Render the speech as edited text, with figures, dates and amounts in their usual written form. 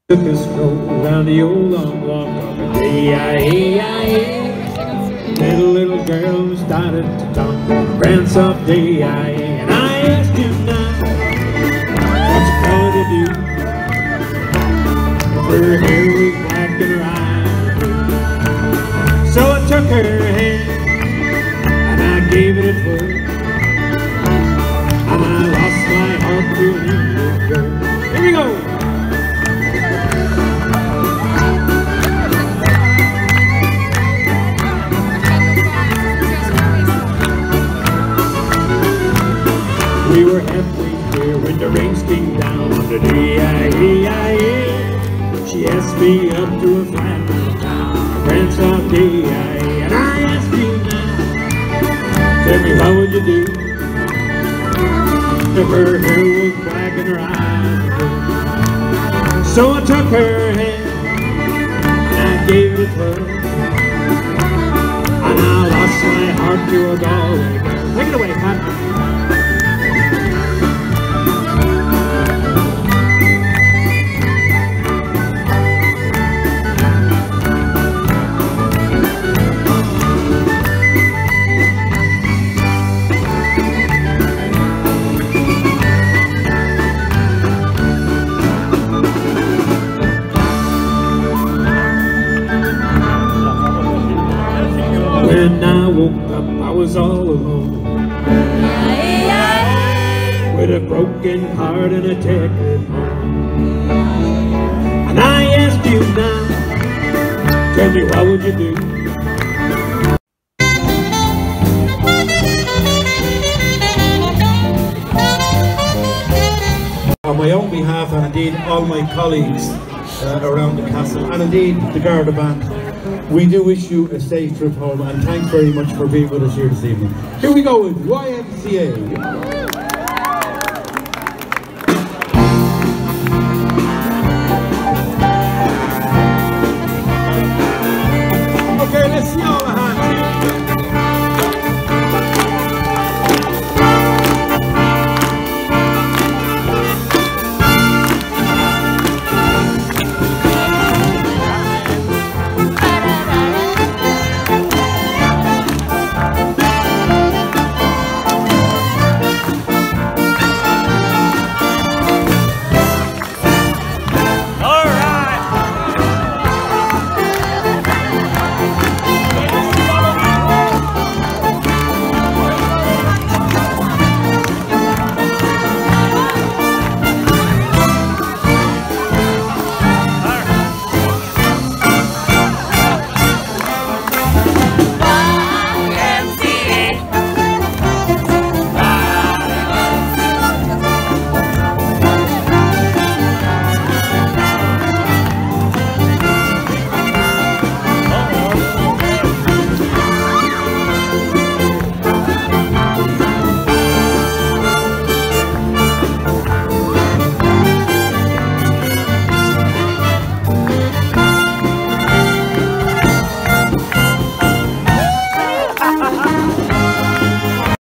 Took a stroll around the old long block of a day-I-A. Little girl started to talk, grand soft day-I-A. And I asked him now, what's a color to do? Her hair was black and her eyes blue. So I took her hand and I gave it a twirl, and I lost my heart to an English girl. Here we go! We were halfway there when the rains came down on the day-I-A. She asked me up to a flat town, a grand soft day-I-A. And I asked you now, tell me what would you do if her hair was black and her eyes blue? So I took her hand and I gave it a twirl, and I lost my heart to a Galway girl. Take it away, Pat. When I woke up, I was all alone, with a broken heart and a tattered home. And I asked you now, tell me what would you do? On my own behalf, and indeed all my colleagues around the castle, and indeed the Garda band, we do wish you a safe trip home, and thanks very much for being with us here this evening. Here we go with YMCA.